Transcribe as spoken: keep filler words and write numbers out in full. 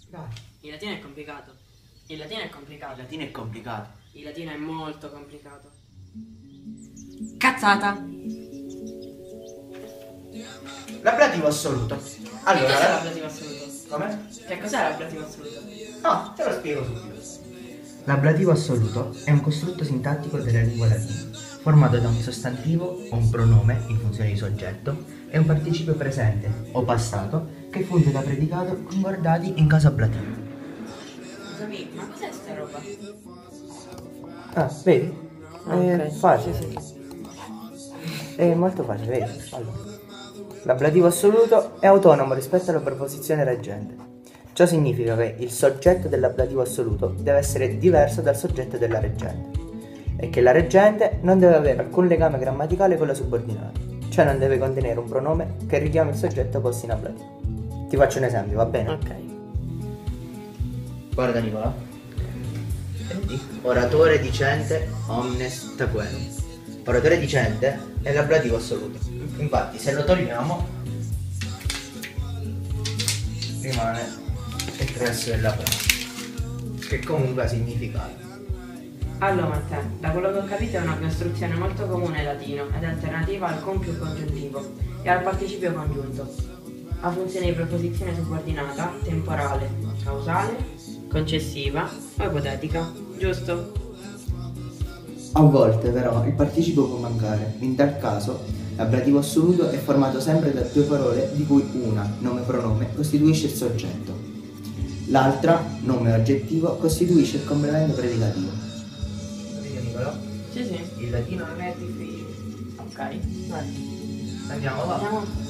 Dai. Il latino è complicato. Il latino è complicato. Il latino è complicato. Il latino è molto complicato. Cazzata. L'ablativo assoluto. Che Allora, cos'è la- l'ablativo assoluto? come? Che cos'è l'ablativo assoluto? No, te lo spiego subito. L'ablativo assoluto è un costrutto sintattico della lingua latina, formato da un sostantivo o un pronome in funzione di soggetto e un participio presente o passato che funge da predicato concordati in caso ablativo. Scusami, ma cos'è sta roba? Ah, vedi? Ah, È ok. facile. Sì, sì. È molto facile, vedi? Allora. L'ablativo assoluto è autonomo rispetto alla preposizione reggente. Ciò significa che il soggetto dell'ablativo assoluto deve essere diverso dal soggetto della reggente e che la reggente non deve avere alcun legame grammaticale con la subordinata, cioè non deve contenere un pronome che richiami il soggetto posto in ablativo. Ti faccio un esempio, va bene? Ok. Guarda Nicola. Vedi? Oratore dicente omnes taquerum. Oratore dicente è l'ablativo assoluto. Infatti se lo togliamo rimane il resto della parola, che comunque ha significato. Allora Matteo, da quello che ho capito è una costruzione molto comune in latino ed alternativa al compiu congiuntivo e al participio congiunto. Ha funzione di preposizione subordinata, temporale, causale, concessiva o ipotetica, giusto? A volte però il participio può mancare. In tal caso l'ablativo assoluto è formato sempre da due parole di cui una, nome-pronome, costituisce il soggetto. L'altra, nome o aggettivo, costituisce il complemento predicativo. Capito Nicolò? Sì, sì. Il latino non è difficile. Ok, vai. Andiamo, va. Andiamo.